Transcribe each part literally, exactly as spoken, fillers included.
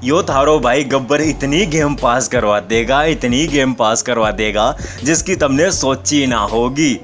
यो थारो भाई गब्बर इतनी गेम पास करवा देगा, इतनी गेम पास करवा देगा जिसकी तुमने सोची ना होगी।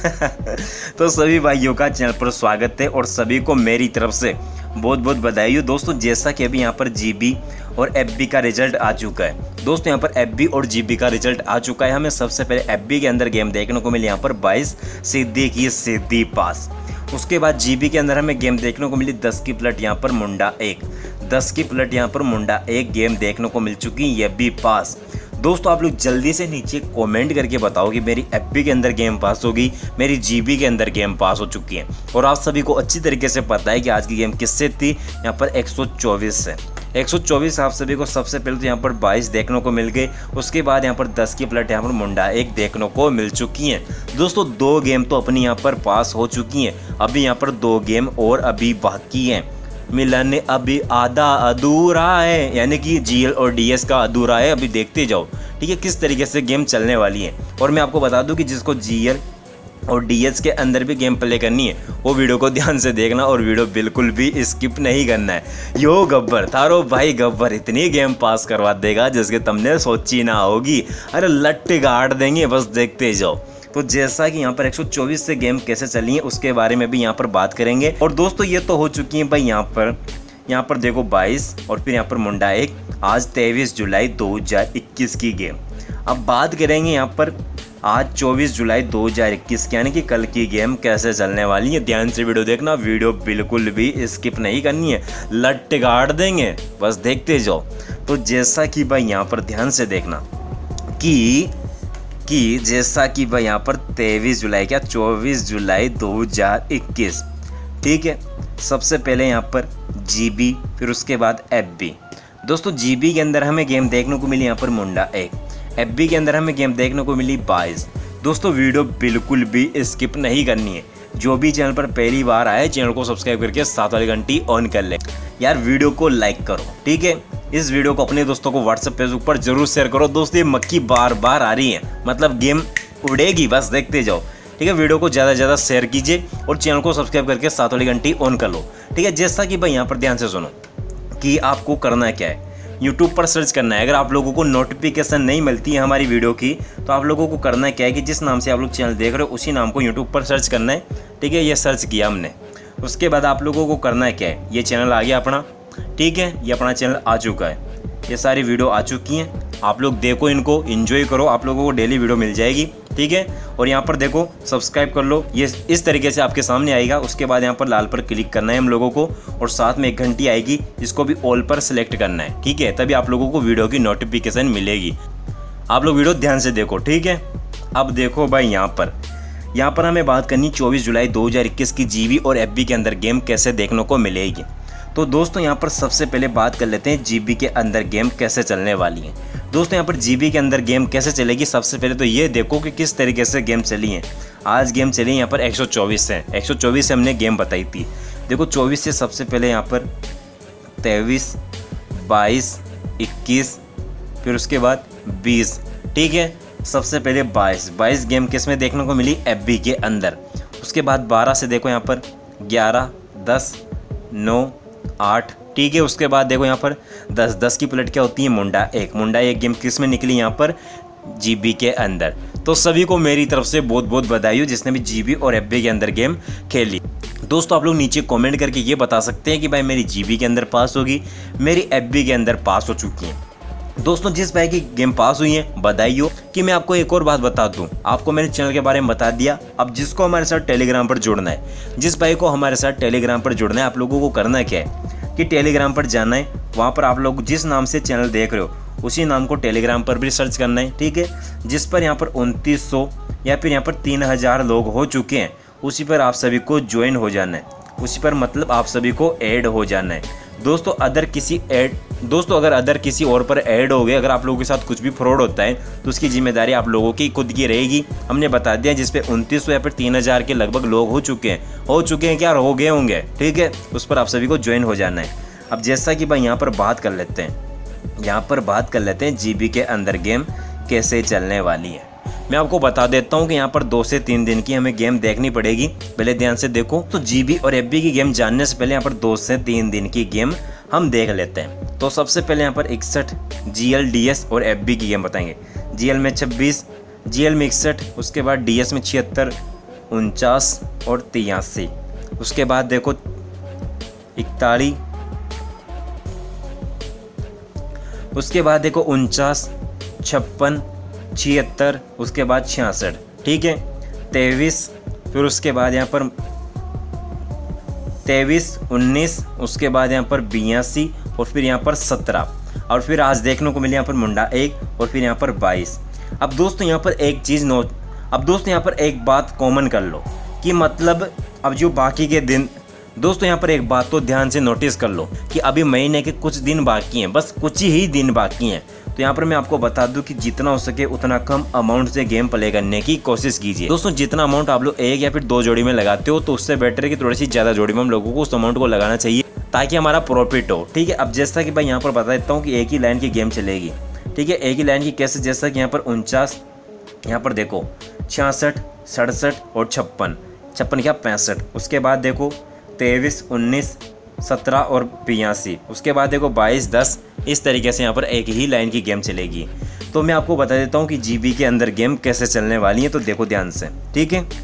तो सभी भाइयों का चैनल पर स्वागत है और सभी को मेरी तरफ से बहुत बहुत बधाई हो। दोस्तों जैसा कि अभी यहाँ पर जीबी और एफबी का रिजल्ट आ चुका है। दोस्तों यहाँ पर एफबी और जीबी का रिजल्ट आ चुका है। हमें सबसे पहले एफबी के अंदर गेम देखने को मिली यहाँ पर बाईस सीधी की सीधी पास। उसके बाद जीबी के अंदर हमें गेम देखने को मिली दस की प्लट यहाँ पर मुंडा एक, दस की प्लट यहाँ पर मुंडा एक गेम देखने को मिल चुकी ये भी पास। दोस्तों आप लोग जल्दी से नीचे कमेंट करके बताओ कि मेरी एफबी के अंदर गेम पास होगी, मेरी जीबी के अंदर गेम पास हो चुकी है। और आप सभी को अच्छी तरीके से पता है कि आज की गेम किससे थी, यहाँ पर एक सौ चौबीस से एक सौ चौबीस आप सभी को सबसे पहले तो यहाँ पर बाईस देखने को मिल गए। उसके बाद यहाँ पर दस की प्लट यहाँ पर मुंडा एक देखने को मिल चुकी हैं। दोस्तों दो गेम तो अपनी यहाँ पर पास हो चुकी हैं, अभी यहाँ पर दो गेम और अभी बाकी हैं। मिलन अभी आधा अधूरा है, यानी कि जीएल और डीएस का अधूरा है। अभी देखते जाओ ठीक है किस तरीके से गेम चलने वाली है। और मैं आपको बता दूं कि जिसको जीएल और डीएस के अंदर भी गेम प्ले करनी है वो वीडियो को ध्यान से देखना और वीडियो बिल्कुल भी स्किप नहीं करना है। यो गब्बर थारो भाई गब्बर इतनी गेम पास करवा देगा जिसके तुमने सोची ना होगी। अरे लट गाड़ देंगे, बस देखते जाओ। तो जैसा कि यहाँ पर एक सौ चौबीस से गेम कैसे चली है उसके बारे में भी यहाँ पर बात करेंगे। और दोस्तों ये तो हो चुकी है भाई यहाँ पर यहाँ पर देखो बाईस और फिर यहाँ पर मुंडा एक, आज तेईस जुलाई दो हज़ार इक्कीस की गेम। अब बात करेंगे यहाँ पर आज चौबीस जुलाई दो हज़ार इक्कीस यानी कि कल की गेम कैसे चलने वाली है। ध्यान से वीडियो देखना, वीडियो बिल्कुल भी स्किप नहीं करनी है, लट गाड़ देंगे, बस देखते जाओ। तो जैसा कि भाई यहाँ पर ध्यान से देखना कि कि जैसा कि भाई यहाँ पर तेईस जुलाई क्या चौबीस जुलाई दो हज़ार इक्कीस ठीक है। सबसे पहले यहाँ पर जीबी, फिर उसके बाद एफबी। दोस्तों जीबी के अंदर हमें गेम देखने को मिली यहाँ पर मुंडा एक, एफबी के अंदर हमें गेम देखने को मिली बाईस। दोस्तों वीडियो बिल्कुल भी स्किप नहीं करनी है। जो भी चैनल पर पहली बार आए चैनल को सब्सक्राइब करके साथ वाली घंटी ऑन कर ले। यार वीडियो को लाइक करो ठीक है। इस वीडियो को अपने दोस्तों को व्हाट्सएप फेसबुक पर जरूर शेयर करो। दोस्तों ये मक्खी बार बार आ रही है, मतलब गेम उड़ेगी, बस देखते जाओ ठीक है। वीडियो को ज़्यादा से ज़्यादा शेयर कीजिए और चैनल को सब्सक्राइब करके साथ वाली घंटी ऑन कर लो ठीक है। जैसा कि भाई यहाँ पर ध्यान से सुनो कि आपको करना क्या है, यूट्यूब पर सर्च करना है। अगर आप लोगों को नोटिफिकेशन नहीं मिलती है हमारी वीडियो की तो आप लोगों को करना क्या है कि जिस नाम से आप लोग चैनल देख रहे हो उसी नाम को यूट्यूब पर सर्च करना है ठीक है। ये सर्च किया हमने, उसके बाद आप लोगों को करना है क्या है, ये चैनल आ गया अपना ठीक है। ये अपना चैनल आ चुका है, ये सारी वीडियो आ चुकी हैं। आप लोग देखो, इनको एंजॉय करो, आप लोगों को डेली वीडियो मिल जाएगी ठीक है। और यहाँ पर देखो सब्सक्राइब कर लो, ये इस तरीके से आपके सामने आएगा। उसके बाद यहाँ पर लाल पर क्लिक करना है हम लोगों को और साथ में एक घंटी आएगी, इसको भी ऑल पर सिलेक्ट करना है ठीक है। तभी आप लोगों को वीडियो की नोटिफिकेशन मिलेगी। आप लोग वीडियो ध्यान से देखो ठीक है। अब देखो भाई यहाँ पर यहाँ पर हमें बात करनी चौबीस जुलाई दो हज़ार इक्कीस की जीबी और एफबी के अंदर गेम कैसे देखने को मिलेगी। तो दोस्तों यहाँ पर सबसे पहले बात कर लेते हैं जीबी के अंदर गेम कैसे चलने वाली है। दोस्तों यहाँ पर जीबी के अंदर गेम कैसे चलेगी, सबसे पहले तो ये देखो कि किस तरीके से गेम चली है। आज गेम चली यहाँ पर एक सौ चौबीस से एक सौ चौबीस से हमने गेम बताई थी। देखो चौबीस से सबसे पहले यहाँ पर तेईस, बाईस, इक्कीस, फिर उसके बाद बीस ठीक है। सबसे पहले बाईस बाईस गेम किस में देखने को मिली, एफबी के अंदर। उसके बाद बारह से देखो यहाँ पर ग्यारह, दस, नौ, आठ ठीक है। उसके बाद देखो यहाँ पर दस दस की प्लेट क्या होती है, मुंडा एक। मुंडा एक गेम किस में निकली, यहाँ पर जीबी के अंदर। तो सभी को मेरी तरफ से बहुत बहुत बधाई हो जिसने भी जीबी और एफबी के अंदर गेम खेली। दोस्तों आप लोग नीचे कमेंट करके ये बता सकते हैं कि भाई मेरी जीबी के अंदर पास होगी, मेरी एफबी के अंदर पास हो चुकी है। दोस्तों जिस भाई की गेम पास हुई है बधाई हो। कि मैं आपको एक और बात बता दूं, आपको मेरे चैनल के बारे में बता दिया। अब जिसको हमारे साथ टेलीग्राम पर जुड़ना है, जिस भाई को हमारे साथ टेलीग्राम पर जुड़ना है, आप लोगों को करना क्या है कि टेलीग्राम पर जाना है। वहाँ पर आप लोग जिस नाम से चैनल देख रहे हो उसी नाम को टेलीग्राम पर भी सर्च करना है ठीक है। जिस पर यहाँ पर उनतीस सौ या फिर यहाँ पर तीन हज़ार लोग हो चुके हैं उसी पर आप सभी को ज्वाइन हो जाना है, उसी पर मतलब आप सभी को ऐड हो जाना है। दोस्तों अदर किसी ऐड दोस्तों अगर अदर किसी और पर ऐड हो गए, अगर आप लोगों के साथ कुछ भी फ्रॉड होता है तो उसकी जिम्मेदारी आप लोगों की खुद की रहेगी। हमने बता दिया जिस पे उनतीस सौ या फिर तीन हज़ार के लगभग लोग हो चुके हैं हो चुके हैं क्या हो गए होंगे ठीक है। उस पर आप सभी को ज्वाइन हो जाना है। अब जैसा कि भाई यहाँ पर बात कर लेते हैं यहाँ पर बात कर लेते हैं जीबी के अंदर गेम कैसे चलने वाली है। मैं आपको बता देता हूँ कि यहाँ पर दो से तीन दिन की हमें गेम देखनी पड़ेगी। पहले ध्यान से देखो तो जीबी और एफबी की गेम जानने से पहले यहाँ पर दो से तीन दिन की गेम हम देख लेते हैं। तो सबसे पहले यहाँ पर इकसठ जी एल डी एस और एफ बी की गेम बताएंगे। जी एल में छब्बीस, जी एल में इकसठ, उसके बाद डी एस में छिहत्तर, उनचास और तिरासी, उसके बाद देखो इकतालीस, उसके बाद देखो उनचास, छप्पन, छिहत्तर, उसके बाद छियासठ, ठीक है, तेईस, फिर उसके बाद यहाँ पर तेईस, उन्नीस, उसके बाद यहाँ पर बयासी और फिर यहाँ पर सत्रह, और फिर आज देखने को मिले यहाँ पर मुंडा एक और फिर यहाँ पर बाईस। अब दोस्तों यहाँ पर एक चीज़ नोट अब दोस्तों यहाँ पर एक बात कॉमन कर लो कि मतलब अब जो बाकी के दिन, दोस्तों यहाँ पर एक बात तो ध्यान से नोटिस कर लो कि अभी महीने के कुछ दिन बाकी हैं, बस कुछ ही दिन बाकी हैं। तो यहाँ पर मैं आपको बता दूं कि जितना हो सके उतना कम अमाउंट से गेम प्ले करने की कोशिश कीजिए। दोस्तों जितना अमाउंट आप लोग एक या फिर दो जोड़ी में लगाते हो तो उससे बेटर है कि थोड़ी सी ज़्यादा जोड़ी में हम लोगों को उस अमाउंट को लगाना चाहिए ताकि हमारा प्रॉफिट हो, ठीक है। अब जैसा कि भाई यहाँ पर बता देता हूँ कि एक ही लाइन की गेम चलेगी, ठीक है। एक ही लाइन की कैसे, जैसा कि यहाँ पर उनचास, यहाँ पर देखो छियासठ, सड़सठ और छप्पन, छप्पन क्या पैंसठ, उसके बाद देखो तेईस, उन्नीस, सत्रह और बयासी, उसके बाद देखो बाईस, दस, इस तरीके से यहाँ पर एक ही लाइन की गेम चलेगी। तो मैं आपको बता देता हूँ कि जीबी के अंदर गेम कैसे चलने वाली है, तो देखो ध्यान से, ठीक है।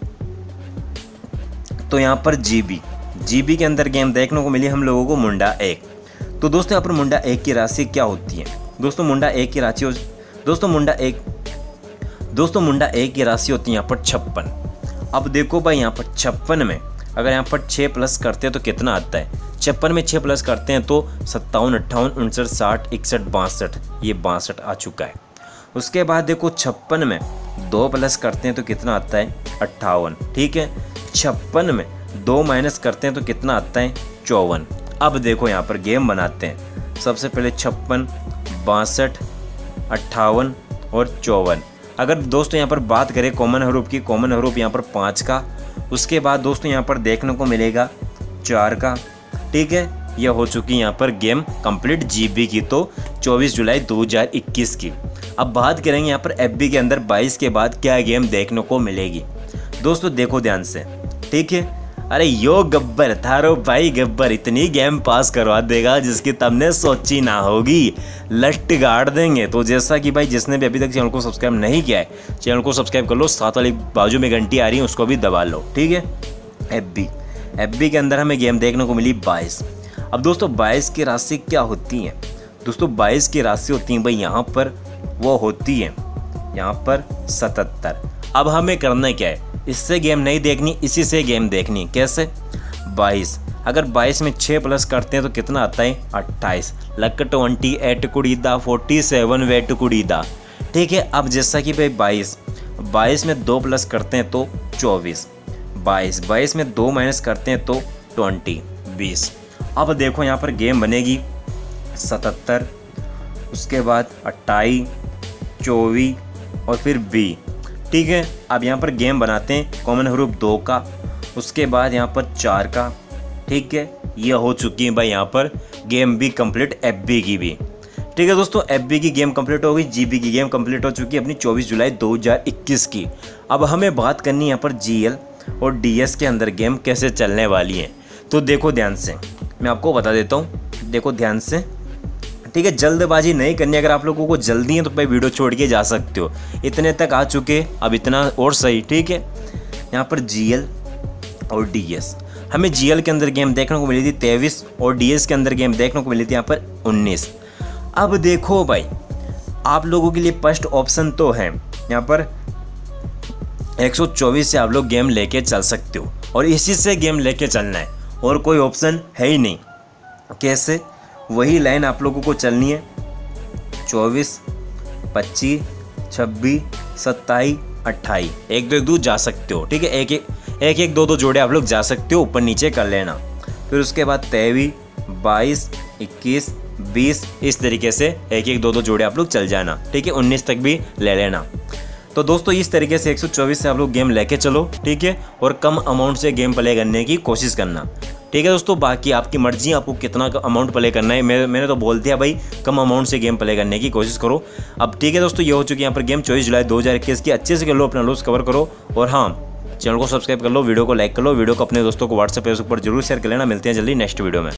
तो यहाँ पर जीबी जीबी के अंदर गेम देखने को मिली हम लोगों को मुंडा एक। तो दोस्तों यहाँ पर मुंडा एक की राशि क्या होती है? दोस्तों मुंडा एक की राशि दोस्तों मुंडा एक दोस्तों मुंडा एक की राशि होती है यहाँ पर छप्पन। अब देखो भाई यहाँ पर छप्पन में अगर यहाँ पर छः प्लस करते हैं तो कितना आता है? छप्पन में छः प्लस करते हैं तो सत्तावन, अट्ठावन, उनसठ, साठ, इकसठ, बासठ, ये बासठ आ चुका है। उसके बाद देखो छप्पन में दो प्लस करते हैं तो कितना आता है? अट्ठावन, ठीक है। छप्पन में दो माइनस करते हैं तो कितना आता है? चौवन। अब देखो यहाँ पर गेम बनाते हैं। सबसे पहले छप्पन, बासठ, अट्ठावन और चौवन। अगर दोस्तों यहाँ पर बात करें कॉमन हरूफ की, कॉमन हरूफ यहाँ पर पाँच का, उसके बाद दोस्तों यहाँ पर देखने को मिलेगा चार का, ठीक है। यह हो चुकी यहाँ पर गेम कंप्लीट जीबी की, तो चौबीस जुलाई दो हज़ार इक्कीस की। अब बात करेंगे यहाँ पर एफबी के अंदर बाईस के बाद क्या गेम देखने को मिलेगी। दोस्तों देखो ध्यान से, ठीक है। अरे यो गब्बर थारो भाई गब्बर इतनी गेम पास करवा देगा जिसकी तुमने सोची ना होगी, लट गाड़ देंगे। तो जैसा कि भाई जिसने भी अभी तक चैनल को सब्सक्राइब नहीं किया है, चैनल को सब्सक्राइब कर लो, साथ वाली बाजू में घंटी आ रही है उसको भी दबा लो, ठीक है। एफबी एफबी के अंदर हमें गेम देखने को मिली बाईस। अब दोस्तों बाईस की राशि क्या होती है? दोस्तों बाईस की राशि होती है भाई यहाँ पर, वो होती है यहाँ पर सतहत्तर। अब हमें करना क्या है? इससे गेम नहीं देखनी, इसी से गेम देखनी। कैसे? बाईस, अगर बाईस में छः प्लस करते हैं तो कितना आता है? अट्ठाईस। लक ट्वेंटी एट कुड़ी दा फोर्टी सेवन वेट कुड़ी दा, ठीक है। अब जैसा कि भाई बाईस बाईस में दो प्लस करते हैं तो चौबीस, बाईस बाईस में दो माइनस करते हैं तो ट्वेंटी, बीस। अब देखो यहाँ पर गेम बनेगी सतहत्तर, उसके बाद अट्ठाईस, चौबीस और फिर बी, ठीक है। अब यहाँ पर गेम बनाते हैं कॉमन हरूफ दो का, उसके बाद यहाँ पर चार का, ठीक है। ये हो चुकी है भाई यहाँ पर गेम भी कंप्लीट एफबी की भी, ठीक है दोस्तों। एफबी की गेम कंप्लीट हो गई, जीबी की गेम कंप्लीट हो चुकी है अपनी चौबीस जुलाई दो हज़ार इक्कीस की। अब हमें बात करनी है यहाँ पर जीएल और डीएस के अंदर गेम कैसे चलने वाली है। तो देखो ध्यान से, मैं आपको बता देता हूँ, देखो ध्यान से, ठीक है। जल्दबाजी नहीं करनी, अगर आप लोगों को जल्दी है तो भाई वीडियो छोड़ के जा सकते हो। इतने तक आ चुके, अब इतना और सही, ठीक है। यहाँ पर जीएल और डीएस, हमें जीएल के अंदर गेम देखने को मिली थी तेईस और डीएस के अंदर गेम देखने को मिली थी यहाँ पर उन्नीस। अब देखो भाई आप लोगों के लिए फर्स्ट ऑप्शन तो है यहाँ पर एक सौ चौबीस से आप लोग गेम लेके चल सकते हो और इसी से गेम लेके चलना है, और कोई ऑप्शन है ही नहीं। कैसे? वही लाइन आप लोगों को चलनी है, चौबीस, पच्चीस, छब्बीस, सत्ताईस, अट्ठाईस, एक दो एक दो जा सकते हो, ठीक है। एक एक एक एक दो दो जोड़े आप लोग जा सकते हो, ऊपर नीचे कर लेना। फिर उसके बाद तेईस, बाईस, इक्कीस, बीस, इस तरीके से एक एक दो दो जोड़े आप लोग चल जाना, ठीक है। उन्नीस तक भी ले लेना। तो दोस्तों इस तरीके से एक सौ चौबीस से आप लोग गेम लेके चलो, ठीक है, और कम अमाउंट से गेम प्ले करने की कोशिश करना, ठीक है दोस्तों। बाकी आपकी मर्जी, आपको कितना अमाउंट प्ले करना है। मैं मैंने तो बोल दिया भाई कम अमाउंट से गेम प्ले करने की कोशिश करो। अब ठीक है दोस्तों, ये हो चुकी है यहाँ पर गेम चौबीस जुलाई दो हज़ार इक्कीस की। अच्छे से कर लो, अपना लॉस कवर करो, और हाँ चैनल को सब्सक्राइब कर लो, वीडियो को लाइक कर लो, वीडियो को अपने दोस्तों को व्हाट्सएप फेसबुक पर जरूर शेयर कर लेना। मिलते हैं जल्दी नेक्स्ट वीडियो में।